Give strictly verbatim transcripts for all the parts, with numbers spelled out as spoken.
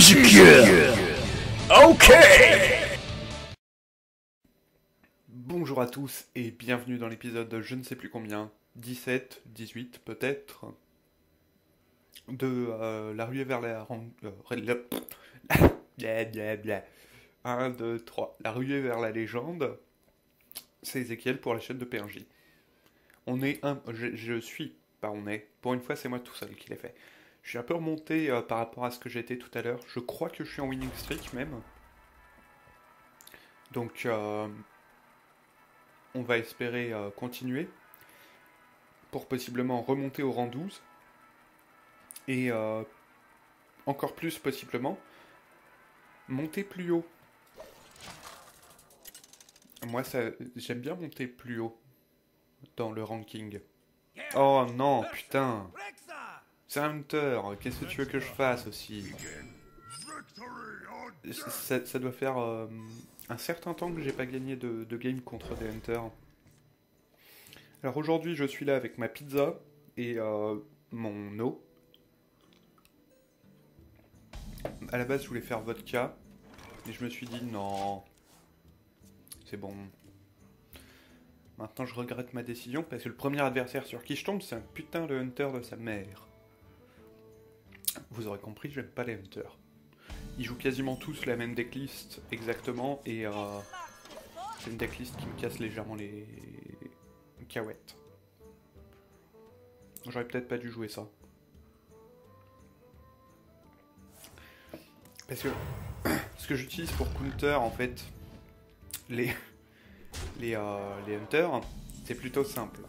musique. Ok. Bonjour à tous et bienvenue dans l'épisode de je ne sais plus combien, dix-sept, dix-huit peut-être, de euh, La ruée vers la... un, deux, trois. La ruée vers la légende, c'est Ezekiel pour la chaîne de P un J. On est un... Je, je suis... Pas on est. Pour une fois, c'est moi tout seul qui l'ai fait. Je suis un peu remonté euh, par rapport à ce que j'étais tout à l'heure. Je crois que je suis en winning streak même. Donc... Euh... On va espérer euh, continuer pour possiblement remonter au rang douze et euh, encore plus possiblement monter plus haut. Moi, ça, j'aime bien monter plus haut dans le ranking. Oh non, putain, c'est un hunter. Qu'est-ce que tu veux que je fasse aussi? Ça, ça doit faire euh, un certain temps que j'ai pas gagné de, de game contre des hunters. Alors aujourd'hui, je suis là avec ma pizza et euh, mon eau. À la base, je voulais faire vodka, mais je me suis dit non, c'est bon. Maintenant, je regrette ma décision parce que le premier adversaire sur qui je tombe, c'est un putain de hunter de sa mère. Vous aurez compris, j'aime pas les hunters. Ils jouent quasiment tous la même decklist exactement et euh, c'est une decklist qui me casse légèrement les cahuètes. J'aurais peut-être pas dû jouer ça. Parce que ce que j'utilise pour counter en fait les les, euh, les hunters, c'est plutôt simple.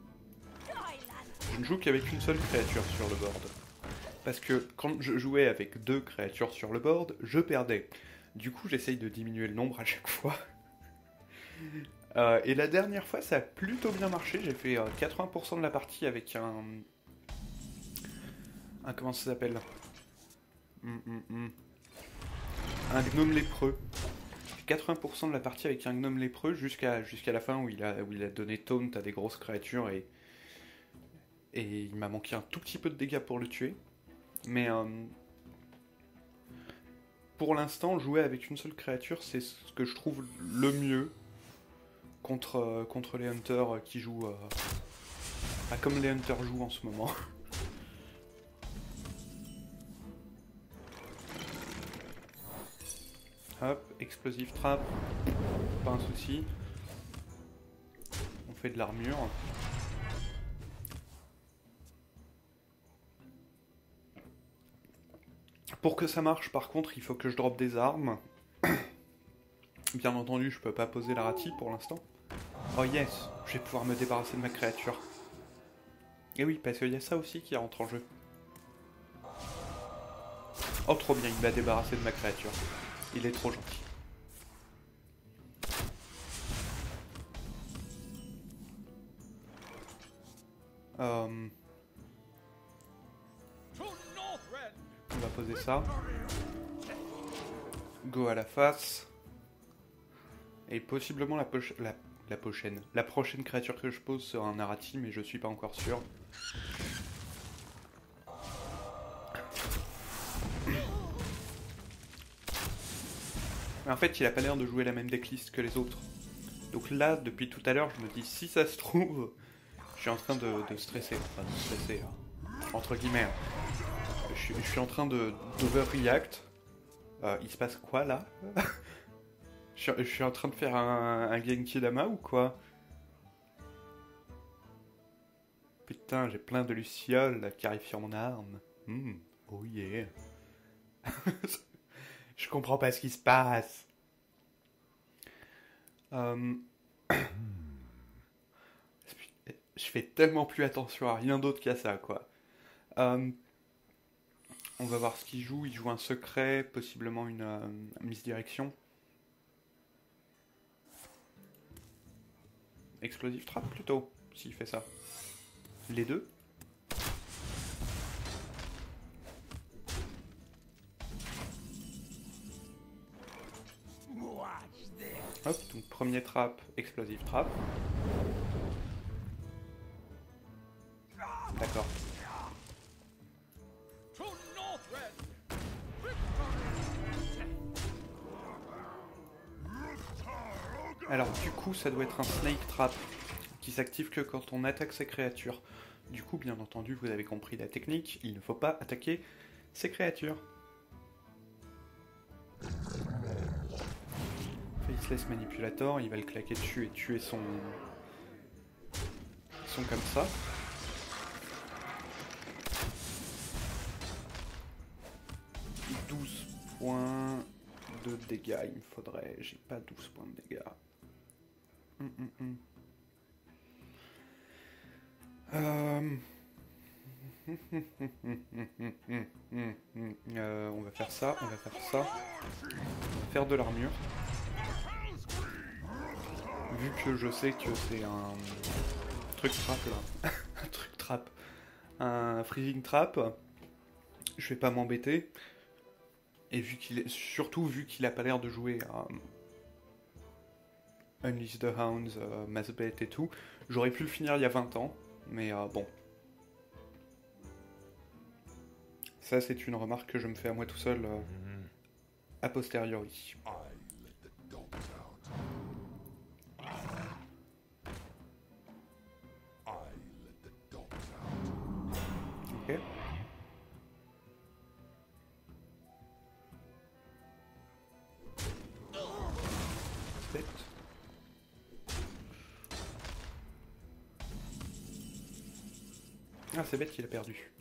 Je ne joue qu'avec une seule créature sur le board. Parce que quand je jouais avec deux créatures sur le board, je perdais. Du coup, j'essaye de diminuer le nombre à chaque fois. euh, et la dernière fois, ça a plutôt bien marché. J'ai fait euh, quatre-vingts pour cent de la partie avec un... un comment ça s'appelle hum, hum, hum. Un gnome lépreux. quatre-vingts pour cent de la partie avec un gnome lépreux jusqu'à jusqu'à la fin où il, a, où il a donné taunt à des grosses créatures et, et il m'a manqué un tout petit peu de dégâts pour le tuer. Mais euh, pour l'instant, jouer avec une seule créature, c'est ce que je trouve le mieux contre, euh, contre les hunters qui jouent euh, bah, comme les hunters jouent en ce moment. Hop, explosive trap, pas un souci. On fait de l'armure. Pour que ça marche, par contre, il faut que je drop des armes. Bien entendu, je peux pas poser la rati pour l'instant. Oh yes, je vais pouvoir me débarrasser de ma créature. Et oui, parce qu'il y a ça aussi qui rentre en jeu. Oh, trop bien, il m'a débarrassé de ma créature. Il est trop gentil. Euh... On va poser ça. Go à la face. Et possiblement la, poche... la... la prochaine. La prochaine créature que je pose sera un Narati, mais je suis pas encore sûr. En fait, il a pas l'air de jouer la même decklist que les autres. Donc là, depuis tout à l'heure, je me dis, si ça se trouve, je suis en train de, de stresser. Enfin, de stresser, hein. Entre guillemets. Je, je suis en train de d'overreact. Euh, il se passe quoi, là? je, je suis en train de faire un, un Genki Dama ou quoi? Putain, j'ai plein de lucioles qui arrivent sur mon arme. Mmh, oh yeah. Je comprends pas ce qui se passe. Euh... Je fais tellement plus attention à rien d'autre qu'à ça, quoi. Euh... On va voir ce qu'il joue. Il joue un secret, possiblement une euh, misdirection. Explosive trap, plutôt, s'il fait ça. Les deux. Hop, donc premier trap, explosive trap. D'accord. Alors du coup, ça doit être un Snake Trap qui s'active que quand on attaque ces créatures. Du coup, bien entendu, vous avez compris la technique, il ne faut pas attaquer ces créatures. Faceless Manipulator, il va le claquer dessus et tuer son... son comme ça. douze points de dégâts, il me faudrait... J'ai pas douze points de dégâts. Hum, hum, hum. Euh... euh, on va faire ça, on va faire ça. On va faire de l'armure. Vu que je sais que c'est un truc trap là. un truc trap. Un freezing trap. Je vais pas m'embêter. Et vu qu'il est. Surtout vu qu'il a pas l'air de jouer à Unleash the Hounds, uh, Massbet et tout. J'aurais pu le finir il y a vingt ans. Mais euh, bon. Ça, c'est une remarque que je me fais à moi tout seul euh, a posteriori. Ok. C'est bête. Ah, c'est bête qu'il a perdu.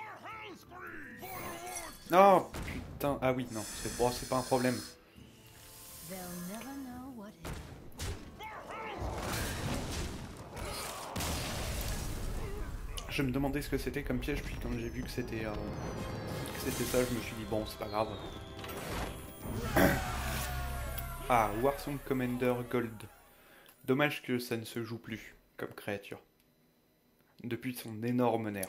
Oh putain, ah oui, non, c'est bon, c'est pas un problème. Je me demandais ce que c'était comme piège, puis quand j'ai vu que c'était euh, que c'était ça, je me suis dit bon, c'est pas grave. Ah, Warsong Commander Gold. Dommage que ça ne se joue plus comme créature. Depuis son énorme nerf.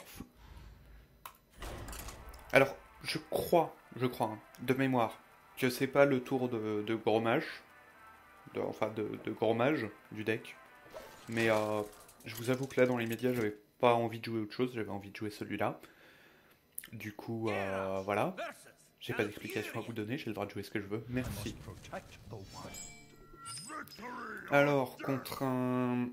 Alors, je crois, je crois, hein, de mémoire, que c'est pas le tour de, de gros mage, de, enfin de, de gros mage du deck, mais euh, je vous avoue que là, dans les médias, j'avais pas envie de jouer autre chose, j'avais envie de jouer celui-là. Du coup, euh, voilà, j'ai pas d'explication à vous donner, j'ai le droit de jouer ce que je veux, merci. Alors, contre un...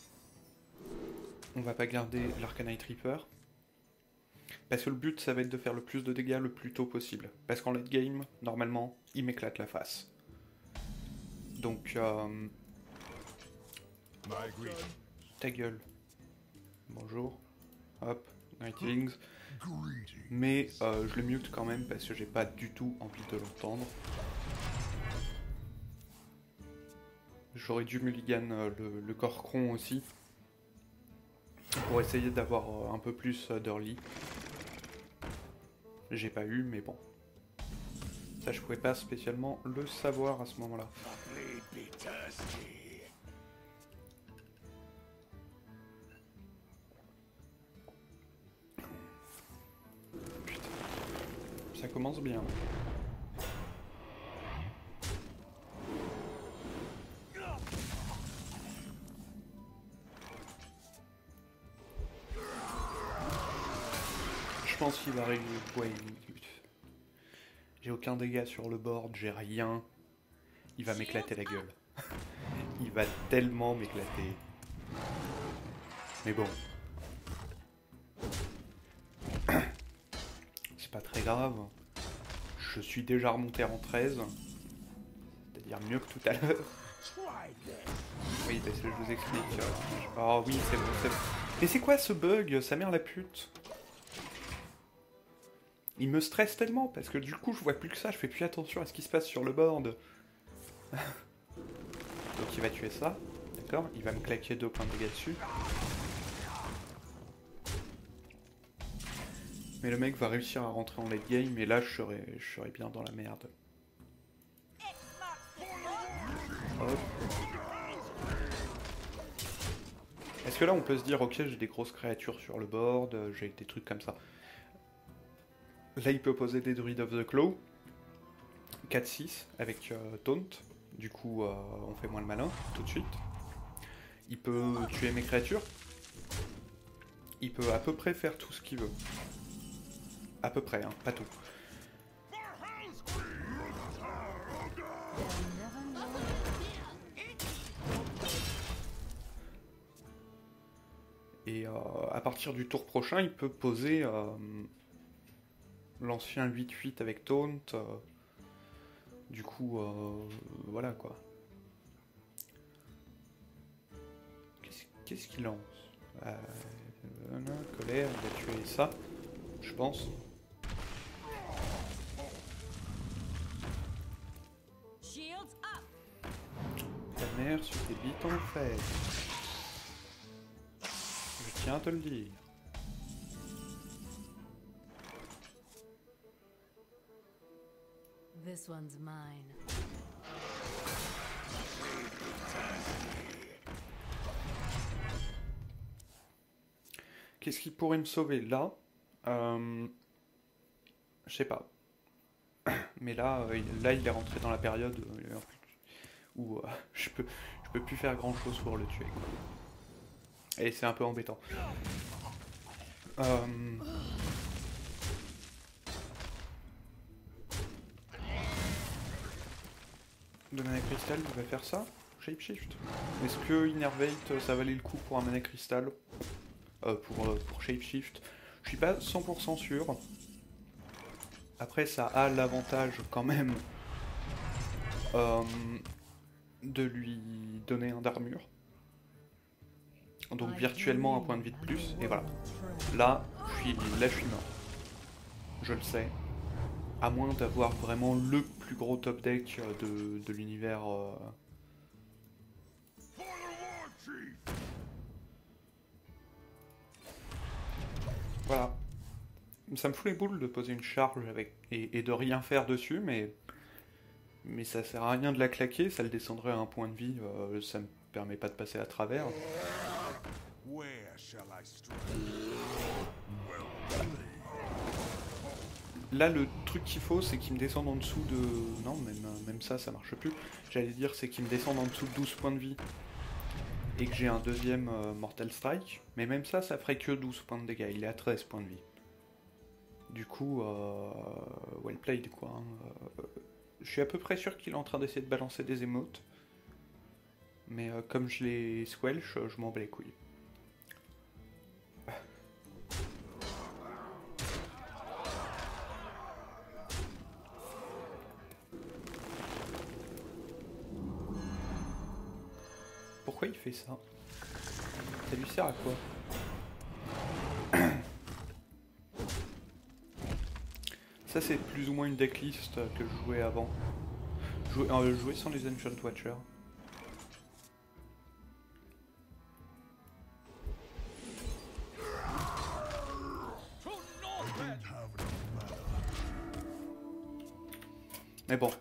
On va pas garder l'Arcanite Reaper. Parce que le but, ça va être de faire le plus de dégâts le plus tôt possible. Parce qu'en late game, normalement, il m'éclate la face. Donc, euh... ta gueule. Bonjour. Hop, Greetings. Mais euh, je le mute quand même parce que j'ai pas du tout envie de l'entendre. J'aurais dû mulligan euh, le, le Corcron aussi. Pour essayer d'avoir euh, un peu plus euh, d'early. J'ai pas eu, mais bon. Ça, je pouvais pas spécialement le savoir à ce moment-là. Putain. Ça commence bien. Je pense qu'il va régler. Ouais, j'ai aucun dégât sur le board, j'ai rien. Il va m'éclater la gueule. Il va tellement m'éclater. Mais bon. C'est pas très grave. Je suis déjà remonté en treize. C'est-à-dire mieux que tout à l'heure. Oui, parce que je vous explique. Oh oui, c'est bon, c'est bon. Mais c'est quoi ce bug? Sa mère la pute. Il me stresse tellement, parce que du coup, je vois plus que ça, je fais plus attention à ce qui se passe sur le board. Donc il va tuer ça, d'accord? Il va me claquer deux points de dégâts dessus. Mais le mec va réussir à rentrer en late game, et là, je serai, je serai bien dans la merde. Hop. Est-ce que là, on peut se dire, ok, j'ai des grosses créatures sur le board, j'ai des trucs comme ça. Là, il peut poser des Druid of the Claw, quatre six, avec euh, Taunt. Du coup, euh, on fait moins le malin, tout de suite. Il peut tuer mes créatures. Il peut à peu près faire tout ce qu'il veut. À peu près, hein, pas tout. euh, à partir du tour prochain, il peut poser euh, l'ancien huit huit avec taunt. Euh, du coup, euh, voilà quoi. Qu'est-ce qu'est-ce qu'il lance? euh, Colère, il a tué ça, je pense. Ta mère sur tes bites en fait. Je tiens à te le dire. This one's mine. Qu'est-ce qui pourrait me sauver là? euh, Je sais pas. Mais là, euh, là, il est rentré dans la période euh, où euh, je peux, je peux plus faire grand chose pour le tuer, quoi. Et c'est un peu embêtant. Euh... De mana cristal, il va faire ça? Shapeshift. Est-ce que Innervate, ça valait le coup pour un mana cristal? euh, pour, euh, pour Shapeshift? Je suis pas cent pour cent sûr. Après, ça a l'avantage quand même euh, de lui donner un d'armure. Donc virtuellement un point de vie de plus, et voilà. Là, je suis, là, je suis mort. Je le sais. À moins d'avoir vraiment le plus gros top deck de, de l'univers. Euh... Voilà. Ça me fout les boules de poser une charge avec et, et de rien faire dessus, mais mais ça sert à rien de la claquer, ça le descendrait à un point de vie, euh, ça me permet pas de passer à travers. Là, le truc qu'il faut, c'est qu'il me descende en dessous de... Non, même, même ça, ça marche plus. J'allais dire, c'est qu'il me descende en dessous de douze points de vie. Et que j'ai un deuxième euh, Mortal Strike. Mais même ça, ça ferait que douze points de dégâts. Il est à treize points de vie. Du coup, euh, well played, quoi. Hein. Euh, je suis à peu près sûr qu'il est en train d'essayer de balancer des émotes. Mais euh, comme je les squelch, je m'en bats les couilles. Pourquoi il fait ça? Ça lui sert à quoi? Ça c'est plus ou moins une decklist que je jouais avant. Jouer, euh, jouer sans les Ancient Watchers. Mais bon.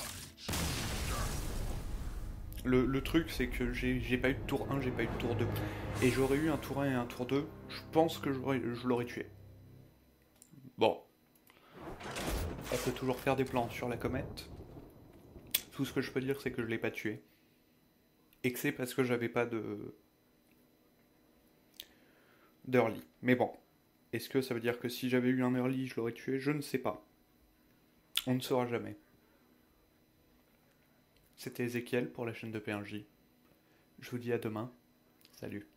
Le, le truc c'est que j'ai pas eu de tour un, j'ai pas eu de tour deux. Et j'aurais eu un tour un et un tour deux, je pense que je l'aurais tué. Bon. Elle peut toujours faire des plans sur la comète. Tout ce que je peux dire c'est que je l'ai pas tué. Et que c'est parce que j'avais pas de... d'early. Mais bon. Est-ce que ça veut dire que si j'avais eu un early, je l'aurais tué? Je ne sais pas. On ne saura jamais. C'était Ezekiel pour la chaîne de P un J. Je vous dis à demain. Salut.